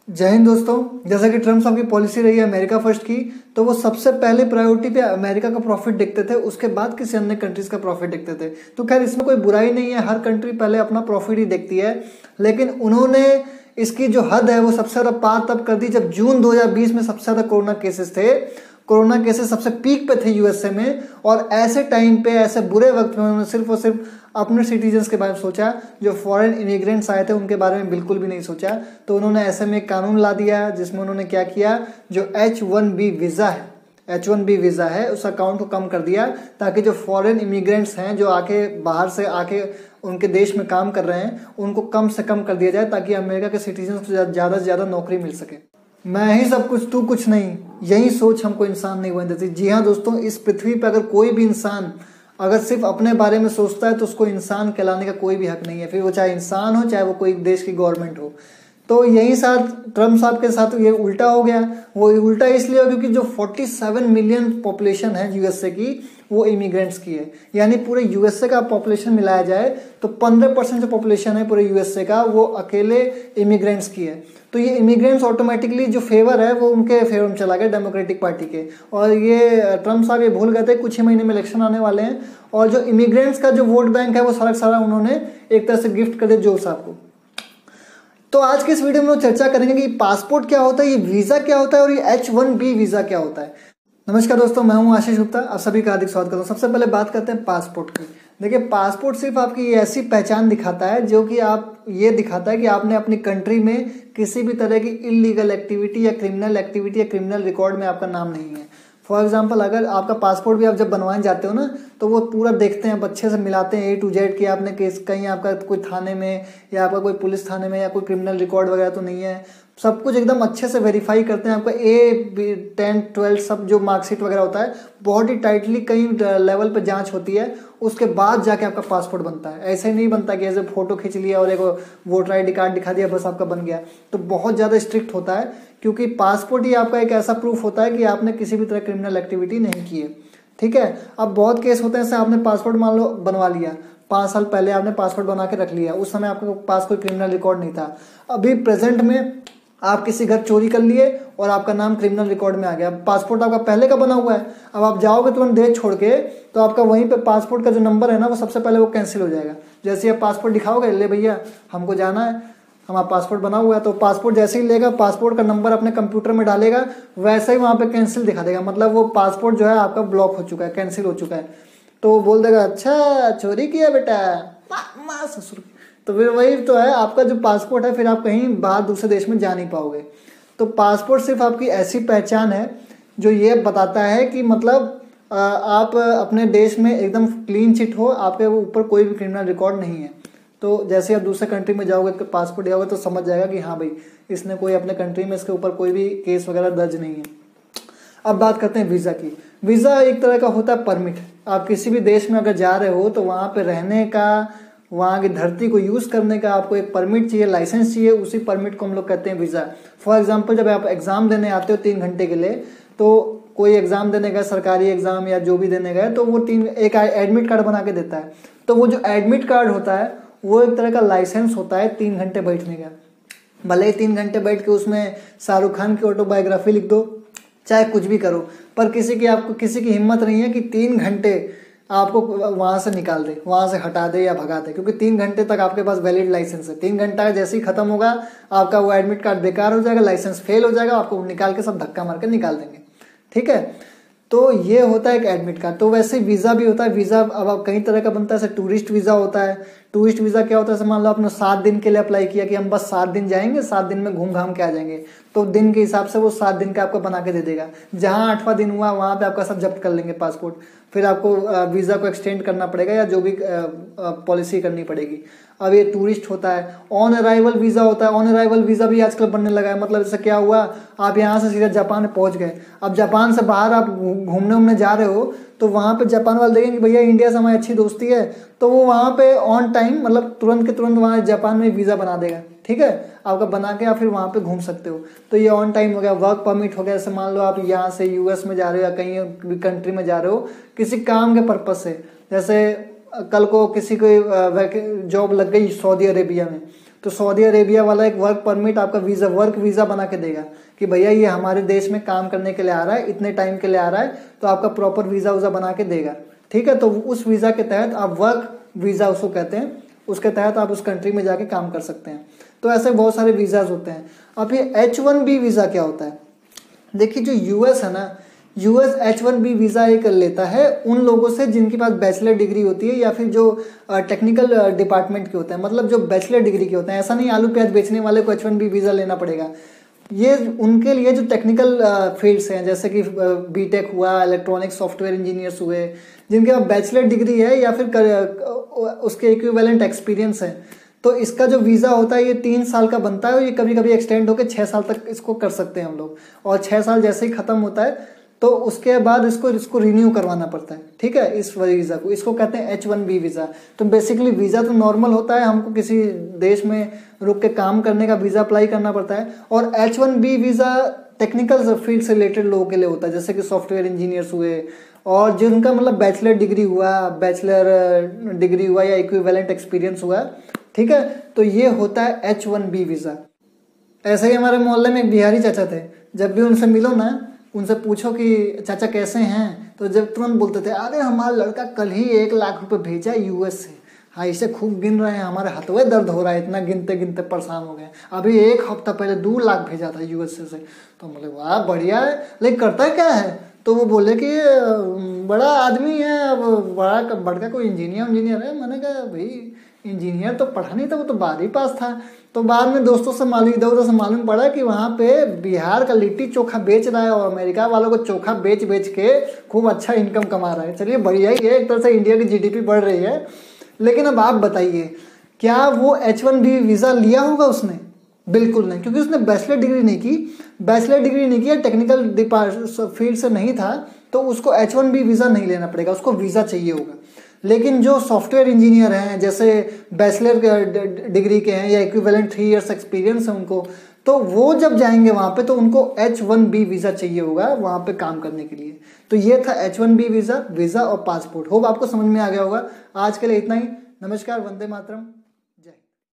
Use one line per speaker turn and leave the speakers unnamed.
जय हिंद दोस्तों। जैसा कि ट्रम्प साहब की पॉलिसी रही है अमेरिका फर्स्ट की, तो वो सबसे पहले प्रायोरिटी पे अमेरिका का प्रॉफिट देखते थे, उसके बाद किसी अन्य कंट्रीज का प्रॉफिट देखते थे। तो खैर इसमें कोई बुराई नहीं है, हर कंट्री पहले अपना प्रॉफिट ही देखती है। लेकिन उन्होंने इसकी जो हद है वो सबसे ज़्यादा पार तब कर दी जब जून 2020 में सबसे ज़्यादा कोरोना केसेस थे। कोरोना केसेस सबसे पीक पे थे यूएसए में, और ऐसे टाइम पे ऐसे बुरे वक्त में उन्होंने सिर्फ और सिर्फ अपने सिटीजन्स के बारे में सोचा। जो फॉरेन इमिग्रेंट्स आए थे उनके बारे में बिल्कुल भी नहीं सोचा। तो उन्होंने ऐसे में एक कानून ला दिया जिसमें उन्होंने क्या किया, जो H1B वीज़ा है उस अकाउंट को कम कर दिया, ताकि जो फॉरेन इमिग्रेंट्स हैं जो आके बाहर से आके उनके देश में काम कर रहे हैं उनको कम से कम कर दिया जाए, ताकि अमेरिका के सिटीजन्स को ज़्यादा से ज़्यादा नौकरी मिल सके। मैं ही सब कुछ तू कुछ नहीं, यही सोच हमको इंसान नहीं बन देती। जी हाँ दोस्तों, इस पृथ्वी पर अगर कोई भी इंसान अगर सिर्फ अपने बारे में सोचता है तो उसको इंसान कहलाने का कोई भी हक नहीं है, फिर वो चाहे इंसान हो चाहे वो कोई देश की गवर्नमेंट हो। तो यही साथ ट्रम्प साहब के साथ ये उल्टा हो गया। वो उल्टा इसलिए हो क्योंकि जो 47 मिलियन पॉपुलेशन है यूएसए की वो इमिग्रेंट्स की है। यानी पूरे यूएसए का पॉपुलेशन मिलाया जाए तो 15% जो पॉपुलेशन है पूरे यूएसए का वो अकेले इमिग्रेंट्स की है। तो ये इमिग्रेंट्स ऑटोमेटिकली जो फेवर है वो उनके फेवर में चला गया, डेमोक्रेटिक पार्टी के। और ये ट्रम्प साहब ये भूल गए थे कुछ ही महीने में इलेक्शन आने वाले हैं, और जो इमिग्रेंट्स का जो वोट बैंक है वो सारा उन्होंने एक तरह से गिफ्ट कर दिया जो साहब को। तो आज के इस वीडियो में हम चर्चा करेंगे कि पासपोर्ट क्या होता है, ये वीज़ा क्या होता है और ये H1B वीज़ा क्या होता है। नमस्कार दोस्तों, मैं हूं आशीष गुप्ता, आप सभी का हार्दिक स्वागत करता हूं। सबसे पहले बात करते हैं पासपोर्ट की। देखिए, पासपोर्ट सिर्फ आपकी ऐसी पहचान दिखाता है जो कि आप ये दिखाता है कि आपने अपनी कंट्री में किसी भी तरह की इलीगल एक्टिविटी या क्रिमिनल रिकॉर्ड में आपका नाम नहीं है। फॉर एग्जाम्पल, अगर आपका पासपोर्ट भी आप जब बनवाने जाते हो ना, तो वो पूरा देखते हैं, अच्छे से मिलाते हैं A to Z कि आपने कहीं आपका कोई थाने में या आपका कोई पुलिस थाने में या कोई क्रिमिनल रिकॉर्ड वगैरह तो नहीं है। सब कुछ एकदम अच्छे से वेरीफाई करते हैं। आपका A 10 12 सब जो मार्कशीट वगैरह होता है बहुत ही टाइटली कई लेवल पे जांच होती है, उसके बाद जाके आपका पासपोर्ट बनता है। ऐसे नहीं बनता कि ऐसे फोटो खींच लिया और एक वोटर ID कार्ड दिखा दिया बस आपका बन गया। तो बहुत ज़्यादा स्ट्रिक्ट होता है, क्योंकि पासपोर्ट ही आपका एक ऐसा प्रूफ होता है कि आपने किसी भी तरह क्रिमिनल एक्टिविटी नहीं की है। ठीक है, अब बहुत केस होते हैं जैसे आपने पासपोर्ट मान लो बनवा लिया, 5 साल पहले आपने पासपोर्ट बना के रख लिया, उस समय आपके पास कोई क्रिमिनल रिकॉर्ड नहीं था। अभी प्रेजेंट में आप किसी घर चोरी कर लिए और आपका नाम क्रिमिनल रिकॉर्ड में आ गया। पासपोर्ट आपका पहले का बना हुआ है, अब आप जाओगे तुरंत देश छोड़ के तो आपका वहीं पे पासपोर्ट का जो नंबर है ना वो सबसे पहले वो कैंसिल हो जाएगा। जैसे आप पासपोर्ट दिखाओगे, ले भैया हमको जाना है, हमारा पासपोर्ट बना हुआ है, तो पासपोर्ट जैसे ही लेगा पासपोर्ट का नंबर अपने कंप्यूटर में डालेगा, वैसे ही वहाँ पे कैंसिल दिखा देगा। मतलब वो पासपोर्ट जो है आपका ब्लॉक हो चुका है, कैंसिल हो चुका है। तो वो बोल देगा अच्छा चोरी किया बेटा, माँ ससुर। तो फिर वही तो है, आपका जो पासपोर्ट है फिर आप कहीं बाहर दूसरे देश में जा नहीं पाओगे। तो पासपोर्ट सिर्फ आपकी ऐसी पहचान है जो ये बताता है कि मतलब आप अपने देश में एकदम क्लीन चिट हो, आपके ऊपर कोई भी क्रिमिनल रिकॉर्ड नहीं है। तो जैसे आप दूसरे कंट्री में जाओगे पासपोर्ट दिखाओगे तो समझ जाएगा कि हाँ भाई इसने कोई अपने कंट्री में इसके ऊपर कोई भी केस वगैरह दर्ज नहीं है। अब बात करते हैं वीज़ा की। वीज़ा एक तरह का होता है परमिट। आप किसी भी देश में अगर जा रहे हो तो वहाँ पे रहने का, वहाँ की धरती को यूज़ करने का आपको एक परमिट चाहिए, लाइसेंस चाहिए। उसी परमिट को हम लोग कहते हैं वीज़ा। फॉर एग्जाम्पल, जब आप एग्ज़ाम देने आते हो 3 घंटे के लिए, तो कोई एग्ज़ाम देने गए, सरकारी एग्ज़ाम या जो भी देने गए, तो वो एक एडमिट कार्ड बना के देता है। तो वो जो एडमिट कार्ड होता है वो एक तरह का लाइसेंस होता है 3 घंटे बैठने का। भले ही 3 घंटे बैठ के उसमें शाहरुख खान की ऑटोबायोग्राफी लिख दो, चाहे कुछ भी करो, पर किसी की हिम्मत नहीं है कि 3 घंटे आपको वहाँ से निकाल दे, वहाँ से हटा दे या भगा दे, क्योंकि 3 घंटे तक आपके पास वैलिड लाइसेंस है। 3 घंटा जैसे ही खत्म होगा आपका वो एडमिट कार्ड बेकार हो जाएगा, लाइसेंस फेल हो जाएगा, आपको निकाल के सब धक्का मार के निकाल देंगे। ठीक है, तो ये होता है एक एडमिट कार्ड। तो वैसे वीज़ा भी होता है। वीज़ा अब कई तरह का बनता है, जैसे टूरिस्ट वीज़ा होता है। टूरिस्ट वीज़ा क्या होता है, मान लो आपने 7 दिन के लिए अप्लाई किया कि हम बस 7 दिन जाएंगे, 7 दिन में घूम घाम के आ जाएंगे, तो दिन के हिसाब से वो 7 दिन का आपको बना के दे देगा। जहाँ 8वां दिन हुआ वहाँ पे आपका सब जब्त कर लेंगे पासपोर्ट, फिर आपको वीज़ा को एक्सटेंड करना पड़ेगा या जो भी पॉलिसी करनी पड़ेगी। अब ये टूरिस्ट होता है। ऑन अराइवल वीज़ा होता है। ऑन अराइवल वीज़ा भी आजकल बनने लगा है। मतलब जैसे क्या हुआ, आप यहाँ से सीधा जापान पहुँच गए, अब जापान से बाहर आप घूमने जा रहे हो, तो वहाँ पे जापान वाले देखेंगे कि भैया इंडिया से हमारी अच्छी दोस्ती है, तो वो वहाँ पे ऑन टाइम मतलब तुरंत के तुरंत वहाँ जापान में वीज़ा बना देगा। ठीक है, आपका बना के आप फिर वहाँ पे घूम सकते हो। तो ये ऑन टाइम हो गया। वर्क परमिट हो गया, जैसे मान लो आप यहाँ से US में जा रहे हो या कहीं भी कंट्री में जा रहे हो किसी काम के पर्पज से, जैसे कल को किसी को जॉब लग गई सऊदी अरेबिया में, तो सऊदी अरेबिया वाला एक वर्क परमिट आपका वीज़ा, वर्क वीज़ा बना के देगा कि भैया ये हमारे देश में काम करने के लिए आ रहा है, इतने टाइम के लिए आ रहा है, तो आपका प्रॉपर वीज़ा वूज़ा बना के देगा। ठीक है, तो उस वीज़ा के तहत आप वर्क वीज़ा उसको कहते हैं, उसके तहत आप उस कंट्री में जाके काम कर सकते हैं। तो ऐसे बहुत सारे वीज़ाज होते हैं। अब ये H1B वीज़ा क्या होता है? देखिए जो यूएस है ना, यूएस H1B वीज़ा एक लेता है उन लोगों से जिनके पास बैचलर डिग्री होती है या फिर जो टेक्निकल डिपार्टमेंट के होते हैं, मतलब जो बैचलर डिग्री के होते हैं। ऐसा नहीं आलू प्याज बेचने वाले को H1B वीज़ा लेना पड़ेगा। ये उनके लिए जो टेक्निकल फील्ड्स हैं, जैसे कि बीटेक हुआ, इलेक्ट्रॉनिक सॉफ्टवेयर इंजीनियर्स हुए, जिनके पास बैचलर डिग्री है या फिर उसके इक्विवेलेंट एक्सपीरियंस है, तो इसका जो वीज़ा होता है ये 3 साल का बनता है और ये कभी कभी एक्सटेंड होकर 6 साल तक इसको कर सकते हैं हम लोग। और 6 साल जैसे ही ख़त्म होता है तो उसके बाद इसको रिन्यू करवाना पड़ता है। ठीक है, इस वीज़ा को, इसको कहते हैं H1B वीज़ा। तो बेसिकली वीज़ा तो नॉर्मल होता है, हमको किसी देश में रुक के काम करने का वीज़ा अप्लाई करना पड़ता है। और H1B वीज़ा टेक्निकल फील्ड से रिलेटेड लोगों के लिए होता है, जैसे कि सॉफ्टवेयर इंजीनियर्स हुए और जिनका मतलब बैचलर डिग्री हुआ या इक्विवेलेंट एक्सपीरियंस हुआ। ठीक है, तो ये होता है H1B वीज़ा। ऐसे ही हमारे मोहल्ले में एक बिहारी चाचा थे, जब भी उनसे मिलो ना, उनसे पूछो कि चाचा कैसे हैं, तो जब तुरंत बोलते थे अरे हमारा लड़का कल ही 1 लाख रुपए भेजा यूएस से, हाँ इसे खूब गिन रहे हैं, हमारे हाथों में दर्द हो रहा है, इतना गिनते गिनते परेशान हो गए। अभी 1 हफ्ता पहले 2 लाख भेजा था यूएस से। तो बोले वाह बढ़िया है, लेकिन करता क्या है? तो वो बोले कि बड़ा आदमी है, अब बड़का कोई इंजीनियर है। मैंने कहा भाई इंजीनियर तो पढ़ा नहीं था, वो तो 12वीं पास था। तो बाद में दोस्तों से इधर उधर से मालूम पड़ा कि वहाँ पे बिहार का लिट्टी चोखा बेच रहा है और अमेरिका वालों को चोखा बेच के खूब अच्छा इनकम कमा रहा है। चलिए बढ़िया ही है, एक तरह से इंडिया की जीडीपी बढ़ रही है। लेकिन अब आप बताइए, क्या वो H1B वीज़ा लिया होगा उसने? बिल्कुल नहीं, क्योंकि उसने बैचलर डिग्री नहीं की, टेक्निकल फील्ड से नहीं था, तो उसको H1B वीज़ा नहीं लेना पड़ेगा, उसको वीज़ा चाहिए होगा। लेकिन जो सॉफ्टवेयर इंजीनियर हैं, जैसे बैचलर डिग्री के हैं या इक्विवेलेंट 3 इयर्स एक्सपीरियंस है उनको, तो वो जब जाएंगे वहाँ पे तो उनको H1B वीज़ा चाहिए होगा वहाँ पे काम करने के लिए। तो ये था H1B वीज़ा और पासपोर्ट। होप आपको समझ में आ गया होगा। आज के लिए इतना ही। नमस्कार, वंदे मातरम।